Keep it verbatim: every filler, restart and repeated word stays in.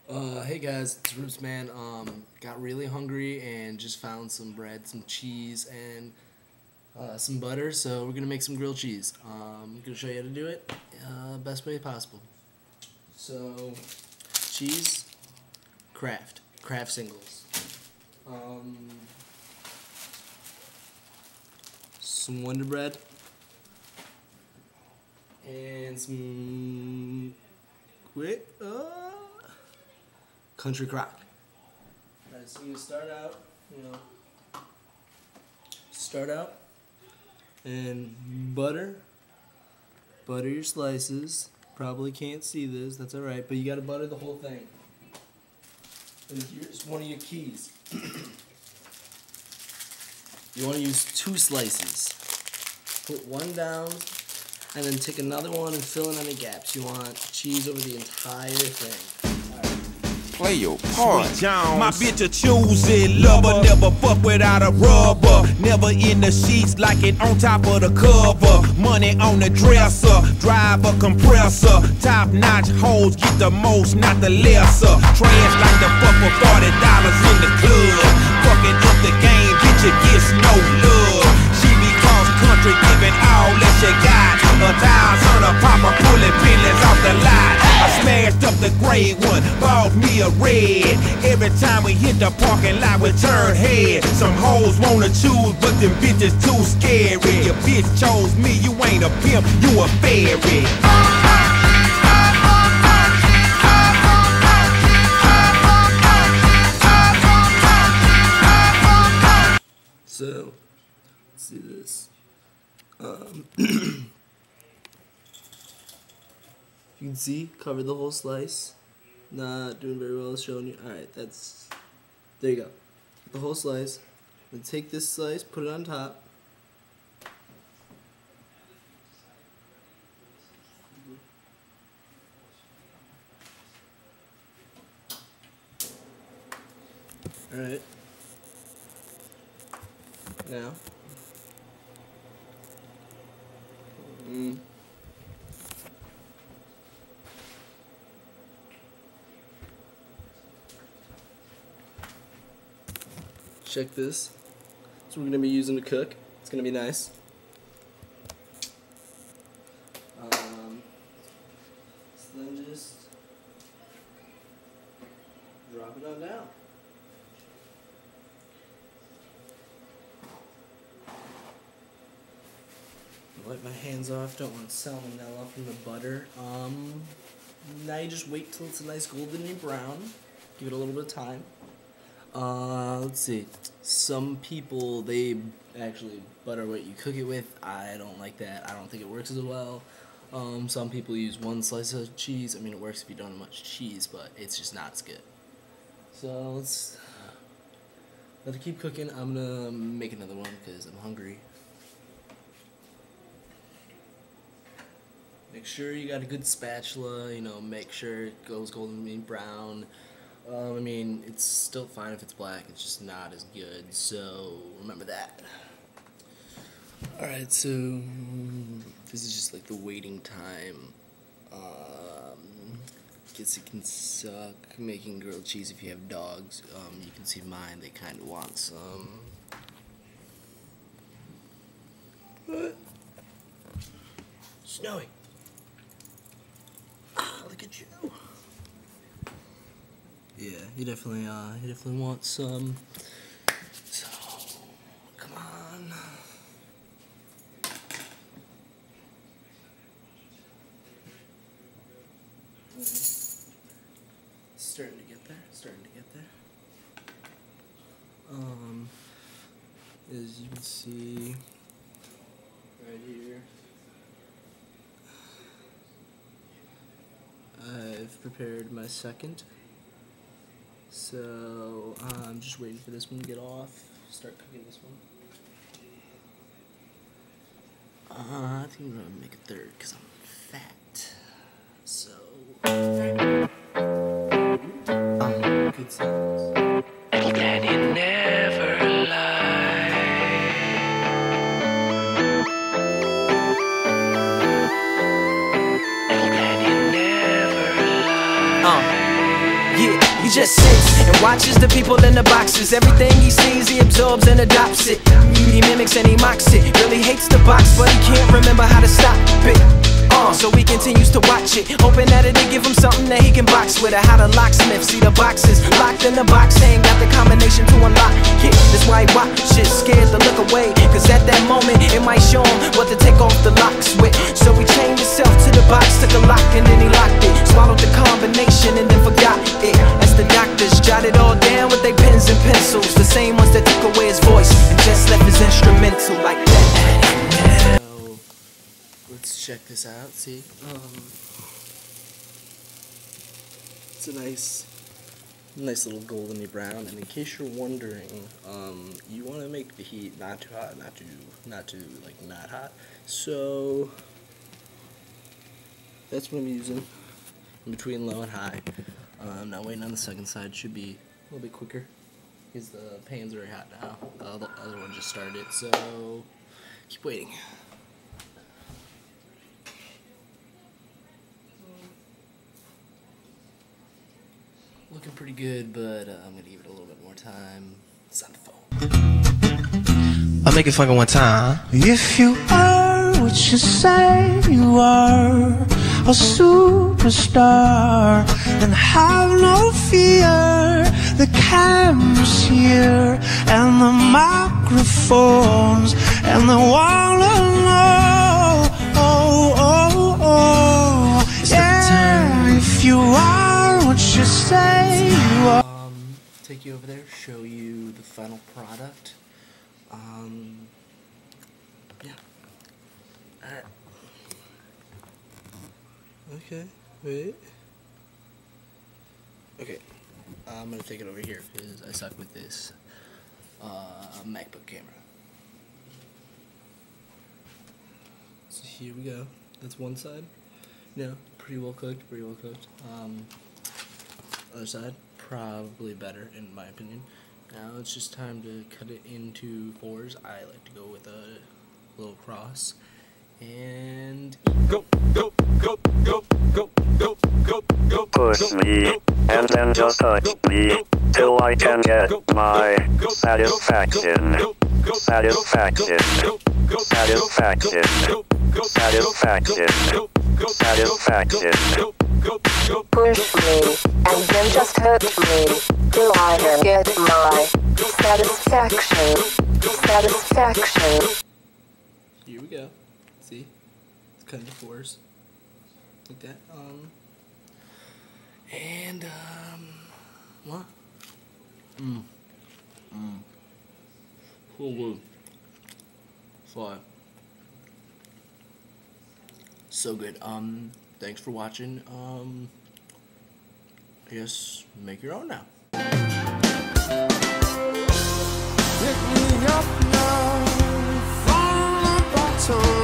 Uh, hey guys, it's Roots Man. Um, got really hungry and just found some bread, some cheese, and uh, some butter. So we're gonna make some grilled cheese. Um, I'm gonna show you how to do it uh, best way possible. So cheese, Kraft, Kraft singles. Um, some Wonder Bread and some quick. Uh, Country Crock. Alright, so you start out, you know, start out and butter, butter your slices. Probably can't see this, that's alright, but you gotta butter the whole thing. And here's one of your keys. You wanna use two slices. Put one down, and then take another one and fill in any gaps. You want cheese over the entire thing. Play your part. My bitch a choosy lover, never fuck without a rubber. Never in the sheets like it on top of the cover. Money on the dresser, drive a compressor. Top notch hoes get the most, not the lesser. Trash like the fuck for forty dollars in the club. Fucking up the game, bitch, it gets no love. She be cross country, giving all that she got. A thousand a papa pulling pillies off the lot. I smashed up the gray one, bought me a red. Every time we hit the parking lot, we turn head. Some hoes wanna choose, but them bitches too scary. Your bitch chose me, you ain't a pimp, you a fairy. So, let's do this. Um, you can see, cover the whole slice. Not doing very well, showing you. Alright, that's, there you go. The whole slice. Then take this slice, put it on top. Alright. Now. Mm. Check this. That's what we're going to be using to cook. It's going to be nice. Um, so then just drop it on down. Wipe my hands off. Don't want salmonella from the butter. Um, now you just wait till it's a nice golden brown. Give it a little bit of time. Uh, let's see. Some people, they actually butter what you cook it with. I don't like that. I don't think it works as well. Um, some people use one slice of cheese. I mean, it works if you don't have much cheese, but it's just not as good. So let's let it keep cooking. I'm gonna make another one because I'm hungry. Make sure you got a good spatula, you know, make sure it goes golden brown. Um, I mean, it's still fine if it's black, it's just not as good, so remember that. Alright, so this is just like the waiting time. Um, guess it can suck making grilled cheese if you have dogs. Um, you can see mine, they kind of want some. What? Snowy. Look at you. Yeah, you definitely, uh, you definitely want some. So, come on. Starting to get there. Starting to get there. Um, as you can see, right here. I've prepared my second, so uh, I'm just waiting for this one to get off, start cooking this one. Uh, I think I'm gonna make a third because I'm fat, so um, good sounds. Can you never lie? Can you never lie? Uh. Yeah, he just sits and watches the people in the boxes. Everything he sees, he absorbs and adopts it. He mimics and he mocks it. Really hates the box, but he can't remember how to stop it. Uh, so he continues to watch it, hoping that it'll give him something that he can box with. Or how the locksmith see the boxes locked in the box, ain't got the combination to unlock it. That's why he watches, scared to look away, cause at that moment it might show him what to take off the locks with. So he chained himself to the box, took a lock and then he locked it. Swallowed the combination and then forgot it. As the doctors jotted all down with their pens and pencils, the same ones that took away his voice and just left his instrumental like that. Let's check this out, see? Um, it's a nice, nice little goldeny brown, and in case you're wondering, um, you want to make the heat not too hot, not too, not too, like, not hot, so that's what I'm using, in between low and high. Uh, I'm not waiting on the second side, should be a little bit quicker, because the pan's very hot now, uh, the other one just started, so keep waiting. Looking pretty good, but uh, I'm gonna give it a little bit more time. It's on the phone. I'll make it fucking one time. If you are what you say you are, a superstar, then have no fear. The camera's here, and the microphones, and they wanna know. Oh, oh, oh, yeah. If you are what you say you are. Um, take you over there, show you the final product. Um, yeah. Alright. Okay, wait. Okay, I'm gonna take it over here because I suck with this uh, MacBook camera. So here we go. That's one side. No, pretty well cooked, pretty well cooked. Um, other side, probably better in my opinion. Now it's just time to cut it into fours. I like to go with a little cross. And go, go, go, go, go, go, go, go. Push me, and then just touch me, till I can get my satisfaction. Satisfaction. Satisfaction. Satisfaction. Satisfaction. Push me, and then just hurt me, till I can get my satisfaction. Satisfaction. here we go. See? It's cut into fours. Like that. Um and um what? Mmm. Mmm. So good. So So good. Um thanks for watching. Um I guess make your own now. Pick me up now from the bottom.